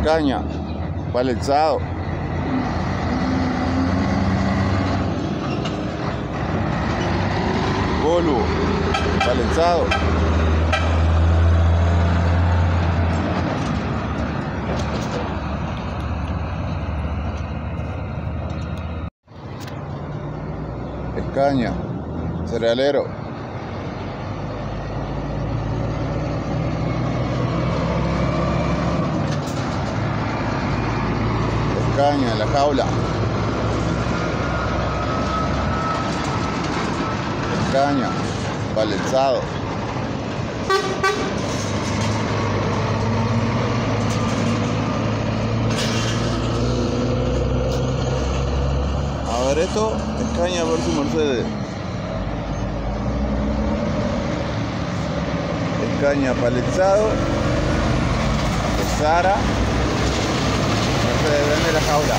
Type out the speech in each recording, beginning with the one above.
Escaña, palizado. Volvo, palizado. Escaña, cerealero. Escaña en la jaula. Escaña, palizado. A ver esto, Escaña versus Mercedes. Escaña palizado. Sara. Mercedes vende la jaula.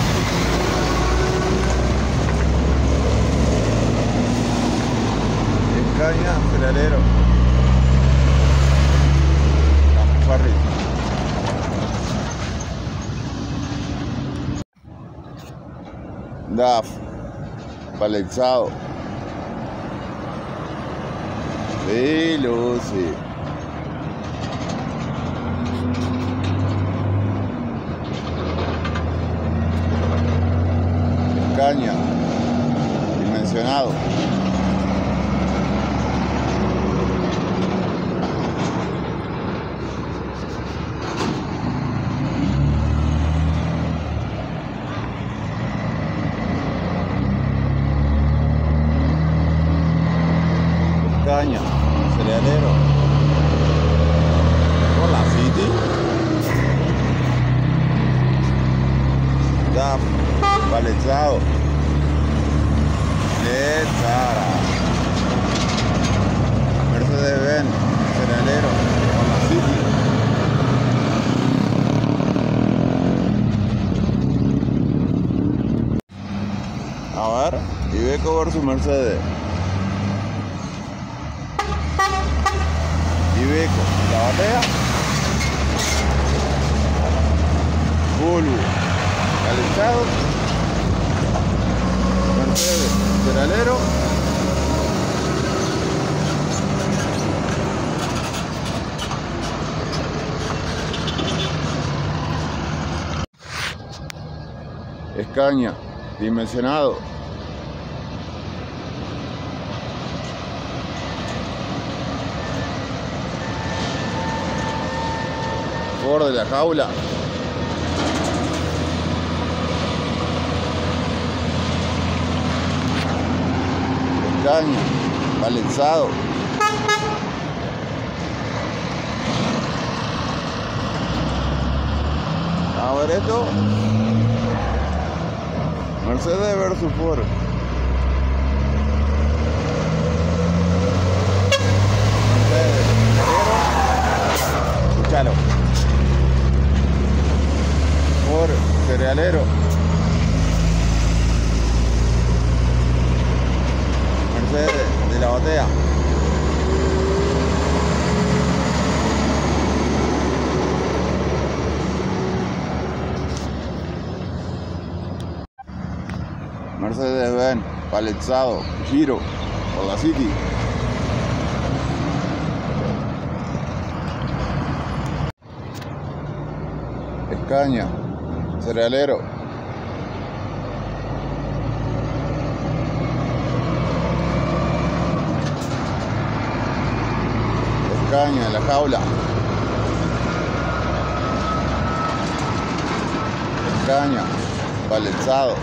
Escaña, cerealero. Farri. DAF, palizado. Veloce. Escaña, dimensionado. Escaña, cerealero. Por la City. DAF, palizado. De Sara. Mercedes-Benz, cerealero. Por la City. A ver, Iveco versus Mercedes. Iveco, la batea. Volvo, palizado. Mercedes, cerealero. Escaña, dimensionado. Ford de la jaula. Escaña, palizado. A ver esto. Mercedes versus Ford. Mercedes, cerealero. Escuchalo. Ford, cerealero. Mercedes de la batea. Mercedes-Benz, palizado, giro, por la City. Escaña, cerealero. Escaña en la jaula. Escaña, palizado.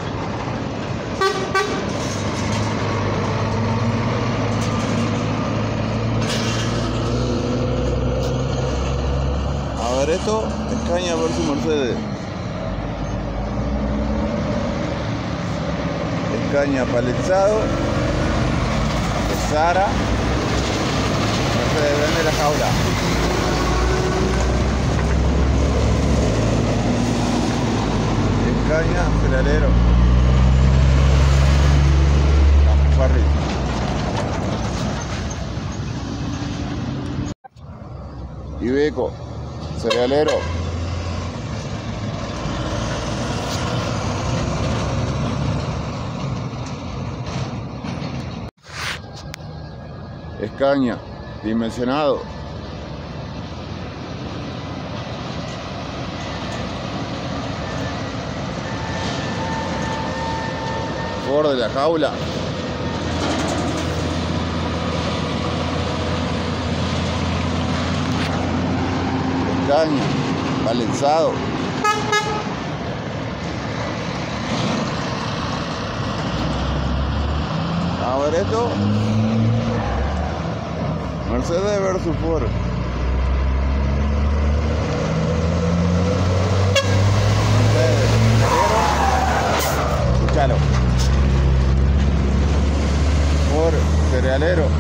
A ver esto, Escaña versus Mercedes. Escaña palizado. Sara. Mercedes vende la jaula. Escaña, cerealero. Farri. Iveco, cerealero. Scania, dimensionado. Ford de la jaula. Scania, balizado. A ver esto. Mercedes versus Ford. Mercedes, escuchalo. Ford, cerealero.